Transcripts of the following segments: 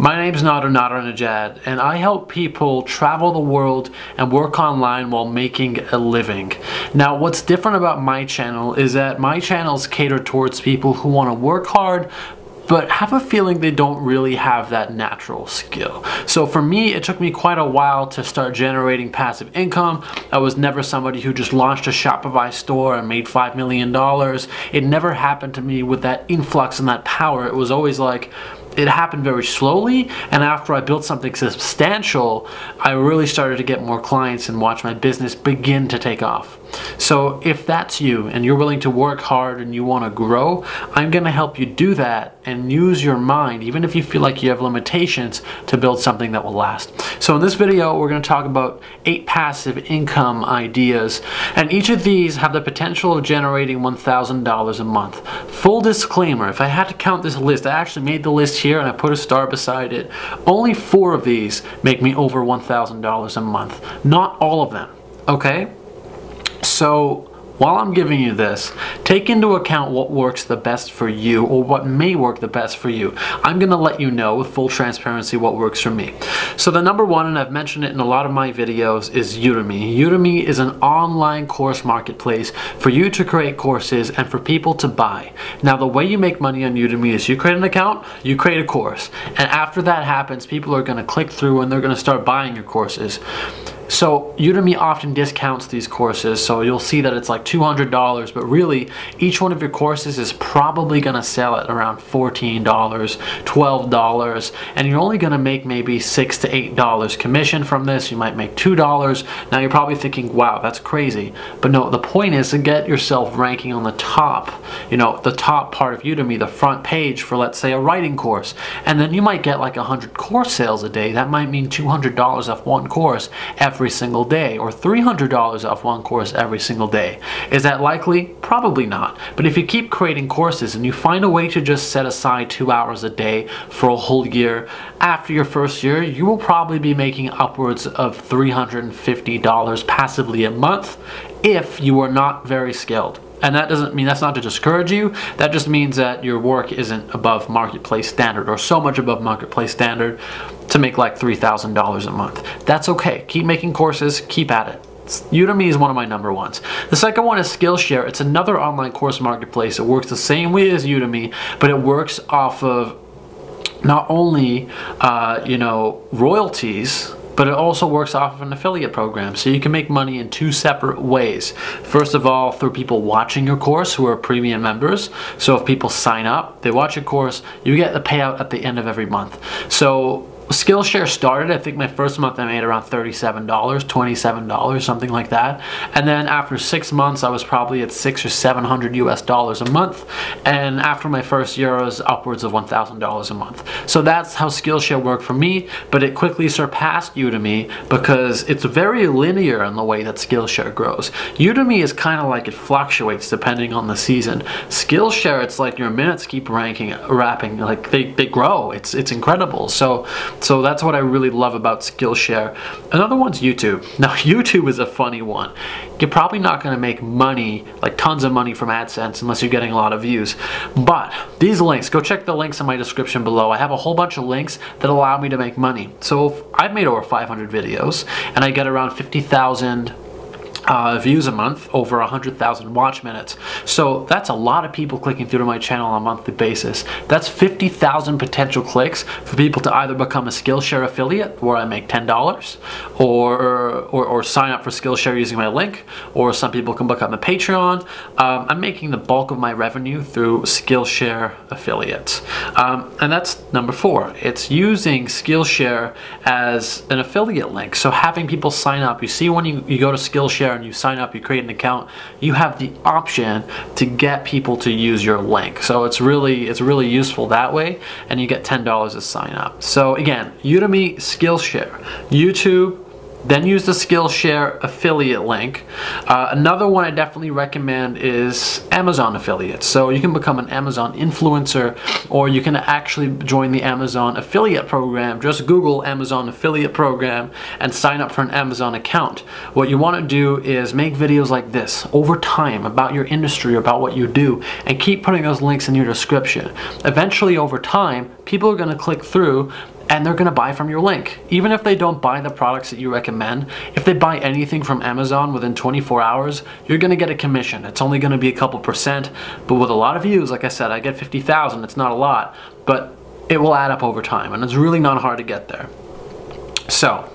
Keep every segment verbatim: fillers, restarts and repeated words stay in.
My name's Nader, Nadernejad, and I help people travel the world and work online while making a living. Now, what's different about my channel is that my channel is catered towards people who want to work hard but have a feeling they don't really have that natural skill. So for me, it took me quite a while to start generating passive income. I was never somebody who just launched a Shopify store and made five million dollars. It never happened to me with that influx and that power. It was always like, it happened very slowly, and after I built something substantial, I really started to get more clients and watch my business begin to take off. So if that's you and you're willing to work hard and you want to grow, I'm going to help you do that and use your mind, even if you feel like you have limitations, to build something that will last. So in this video, we're going to talk about eight passive income ideas, and each of these have the potential of generating one thousand dollars a month. Full disclaimer, if I had to count this list, I actually made the list here and I put a star beside it. Only four of these make me over one thousand dollars a month. Not all of them, okay? So while I'm giving you this, take into account what works the best for you, or what may work the best for you. I'm going to let you know with full transparency what works for me. So the number one, and I've mentioned it in a lot of my videos, is Udemy. Udemy is an online course marketplace for you to create courses and for people to buy. Now, the way you make money on Udemy is you create an account, you create a course, and after that happens, people are going to click through and they're going to start buying your courses. So Udemy often discounts these courses, so you'll see that it's like two hundred dollars, but really each one of your courses is probably going to sell at around fourteen dollars, twelve dollars, and you're only going to make maybe six to eight dollars commission from this. You might make two dollars. Now you're probably thinking, wow, that's crazy. But no, the point is to get yourself ranking on the top, you know, the top part of Udemy, the front page for, let's say, a writing course. And then you might get like one hundred course sales a day. That might mean two hundred dollars off one course every every single day, or three hundred dollars off one course every single day. Is that likely? Probably not. But if you keep creating courses and you find a way to just set aside two hours a day for a whole year, after your first year, you will probably be making upwards of three hundred fifty dollars passively a month if you are not very skilled. And that doesn't mean, that's not to discourage you, that just means that your work isn't above marketplace standard, or so much above marketplace standard to make like three thousand dollars a month. That's okay. Keep making courses, keep at it. Udemy is one of my number ones. The second one is Skillshare. It's another online course marketplace. It works the same way as Udemy, but it works off of not only uh, you know, royalties, but it also works off of an affiliate program. So you can make money in two separate ways. First of all, through people watching your course who are premium members. So if people sign up, they watch your course, you get the payout at the end of every month. So Skillshare started, I think my first month I made around thirty-seven dollars, twenty-seven dollars, something like that. And then after six months, I was probably at six or seven hundred U S dollars a month. And after my first year, I was upwards of one thousand dollars a month. So that's how Skillshare worked for me, but it quickly surpassed Udemy because it's very linear in the way that Skillshare grows. Udemy is kind of like it fluctuates depending on the season. Skillshare, it's like your minutes keep ranking, wrapping, like they, they grow. It's, it's incredible. So So that's what I really love about Skillshare. Another one's YouTube. Now, YouTube is a funny one. You're probably not going to make money, like tons of money from AdSense, unless you're getting a lot of views. But these links, go check the links in my description below. I have a whole bunch of links that allow me to make money. So if I've made over five hundred videos and I get around fifty thousand Uh, views a month, over one hundred thousand watch minutes. So that's a lot of people clicking through to my channel on a monthly basis. That's fifty thousand potential clicks for people to either become a Skillshare affiliate, where I make ten dollars, or, or, or sign up for Skillshare using my link, or some people can become a Patreon. Um, I'm making the bulk of my revenue through Skillshare affiliates. Um, and that's number four. It's using Skillshare as an affiliate link. So having people sign up. You see when you, you go to Skillshare and you sign up, you create an account, you have the option to get people to use your link. So it's really it's really useful that way, and you get ten dollars to sign up. So again, Udemy, Skillshare, YouTube, then use the Skillshare affiliate link. Uh, another one I definitely recommend is Amazon affiliates. So you can become an Amazon influencer, or you can actually join the Amazon affiliate program. Just Google Amazon affiliate program and sign up for an Amazon account. What you want to do is make videos like this over time about your industry, about what you do, and keep putting those links in your description. Eventually, over time, people are going to click through and they're gonna buy from your link. Even if they don't buy the products that you recommend, if they buy anything from Amazon within twenty-four hours, you're gonna get a commission. It's only gonna be a couple percent, but with a lot of views, like I said, I get fifty thousand, it's not a lot, but it will add up over time, and it's really not hard to get there. So,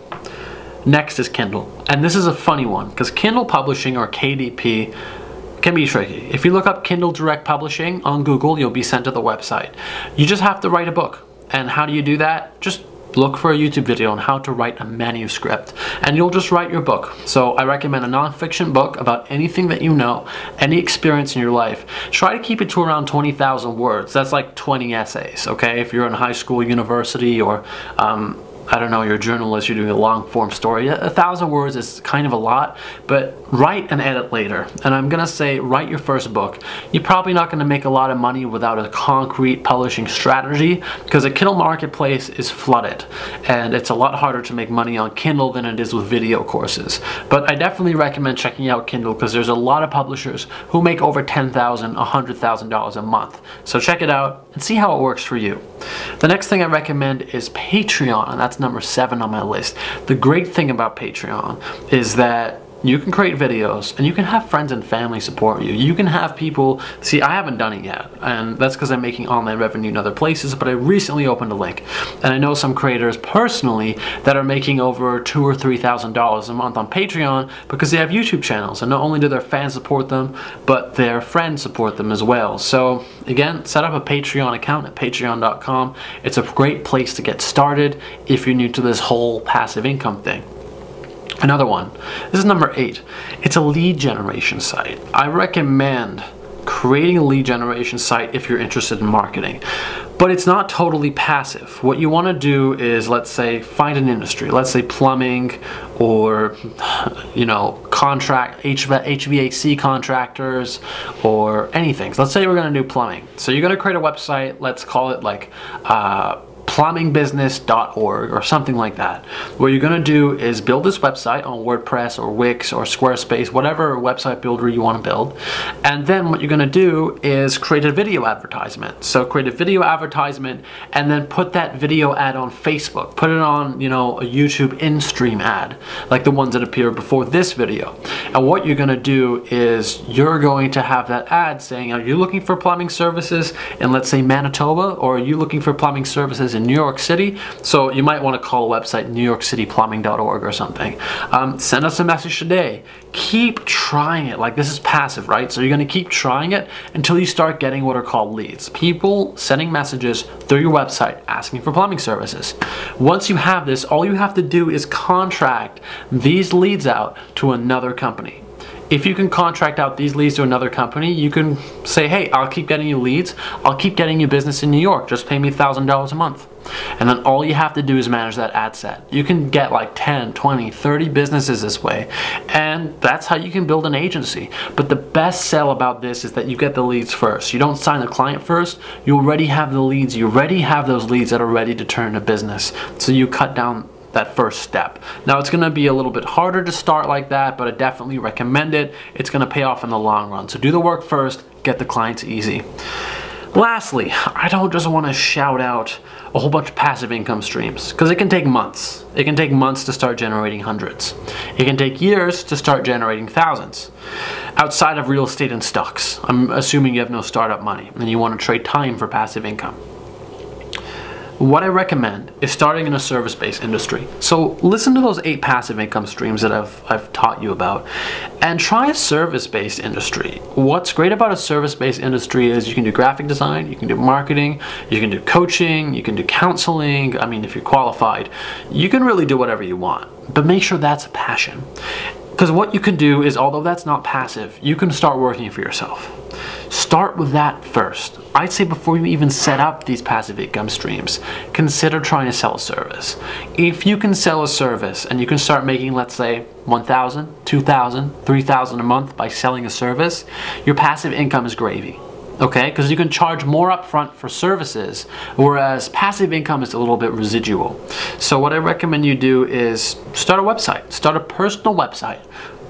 next is Kindle. And this is a funny one, because Kindle publishing, or K D P, can be tricky. If you look up Kindle Direct Publishing on Google, you'll be sent to the website. You just have to write a book. And how do you do that? Just look for a YouTube video on how to write a manuscript, and you'll just write your book. So I recommend a nonfiction book about anything that you know, any experience in your life. Try to keep it to around twenty thousand words. That's like twenty essays, okay? If you're in high school, university, or um, I don't know, you're a journalist, you're doing a long form story, a thousand words is kind of a lot, but write and edit later. And I'm gonna say, write your first book. You're probably not gonna make a lot of money without a concrete publishing strategy, because the Kindle marketplace is flooded, and it's a lot harder to make money on Kindle than it is with video courses. But I definitely recommend checking out Kindle, because there's a lot of publishers who make over ten thousand dollars, one hundred thousand dollars a month. So check it out and see how it works for you. The next thing I recommend is Patreon, and that's number seven on my list. The great thing about Patreon is that you can create videos and you can have friends and family support you. You can have people, see, I haven't done it yet, and that's because I'm making online revenue in other places, but I recently opened a link, and I know some creators personally that are making over two or three thousand dollars a month on Patreon because they have YouTube channels, and not only do their fans support them, but their friends support them as well. So again, set up a Patreon account at patreon dot com. It's a great place to get started if you're new to this whole passive income thing. Another one, this is number eight. It's a lead generation site. I recommend creating a lead generation site if you're interested in marketing, but it's not totally passive. What you want to do is, let's say, find an industry, let's say plumbing, or you know, contract H V A C contractors, or anything. So let's say we're going to do plumbing. So you're going to create a website, let's call it like uh, plumbing business dot org or something like that. What you're going to do is build this website on WordPress or Wix or Squarespace, whatever website builder you want to build. And then what you're going to do is create a video advertisement. So create a video advertisement and then put that video ad on Facebook. Put it on, you know, a YouTube in-stream ad, like the ones that appear before this video. And what you're going to do is you're going to have that ad saying, are you looking for plumbing services in, let's say, Manitoba, or are you looking for plumbing services in New York City? So you might want to call a website new york city plumbing dot org or something. Um, send us a message today. Keep trying it. Like, this is passive, right? So you're going to keep trying it until you start getting what are called leads. People sending messages through your website asking for plumbing services. Once you have this, all you have to do is contract these leads out to another company. If you can contract out these leads to another company, you can say, hey, I'll keep getting you leads. I'll keep getting you business in New York. Just pay me one thousand dollars a month. And then all you have to do is manage that ad set. You can get like ten, twenty, thirty businesses this way. And that's how you can build an agency. But the best sell about this is that you get the leads first. You don't sign the client first. You already have the leads. You already have those leads that are ready to turn into business. So you cut down that first step. Now, it's going to be a little bit harder to start like that, but I definitely recommend it. It's going to pay off in the long run. So do the work first, get the clients easy. Lastly, I don't just want to shout out a whole bunch of passive income streams, because it can take months. It can take months to start generating hundreds. It can take years to start generating thousands. Outside of real estate and stocks, I'm assuming you have no startup money and you want to trade time for passive income. What I recommend is starting in a service-based industry. So listen to those eight passive income streams that I've, I've taught you about, and try a service-based industry. What's great about a service-based industry is you can do graphic design, you can do marketing, you can do coaching, you can do counseling. I mean, if you're qualified, you can really do whatever you want, but make sure that's a passion. Because what you can do is, although that's not passive, you can start working for yourself. Start with that first. I'd say before you even set up these passive income streams, consider trying to sell a service. If you can sell a service and you can start making, let's say, one thousand, two thousand, three thousand a month by selling a service, your passive income is gravy. Okay, because you can charge more upfront for services, whereas passive income is a little bit residual. So what I recommend you do is start a website, start a personal website.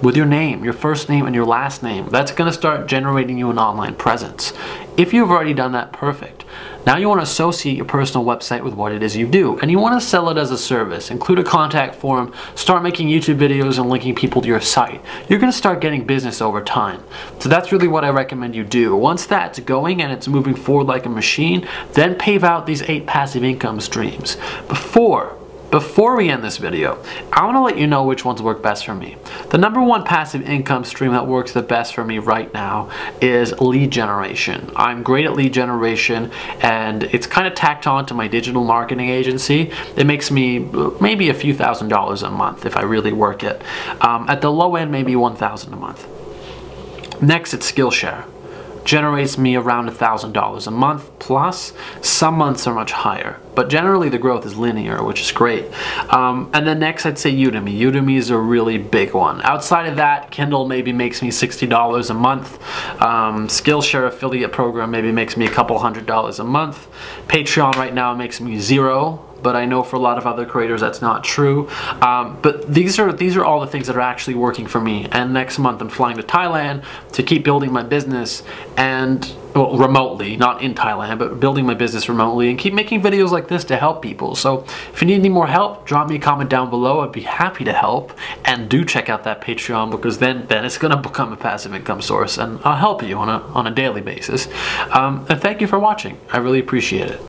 with your name, your first name and your last name. That's going to start generating you an online presence. If you've already done that, perfect. Now you want to associate your personal website with what it is you do, and you want to sell it as a service. Include a contact form, start making YouTube videos and linking people to your site. You're going to start getting business over time. So that's really what I recommend you do. Once that's going and it's moving forward like a machine, then pave out these eight passive income streams. Before Before we end this video, I want to let you know which ones work best for me. The number one passive income stream that works the best for me right now is lead generation. I'm great at lead generation, and it's kind of tacked on to my digital marketing agency. It makes me maybe a few thousand dollars a month if I really work it. Um, at the low end, maybe one thousand a month. Next, it's Skillshare. Generates me around a thousand dollars a month plus. Some months are much higher, but generally the growth is linear, which is great. Um, and then next I'd say Udemy. Udemy is a really big one. Outside of that, Kindle maybe makes me sixty dollars a month. Um, Skillshare affiliate program maybe makes me a couple hundred dollars a month. Patreon right now makes me zero, but I know for a lot of other creators that's not true. Um, but these are these are all the things that are actually working for me. And next month I'm flying to Thailand to keep building my business, and well, remotely, not in Thailand, but building my business remotely, and keep making videos like this to help people. So if you need any more help, drop me a comment down below. I'd be happy to help. And do check out that Patreon, because then then it's gonna become a passive income source, and I'll help you on a on a daily basis. Um, and thank you for watching. I really appreciate it.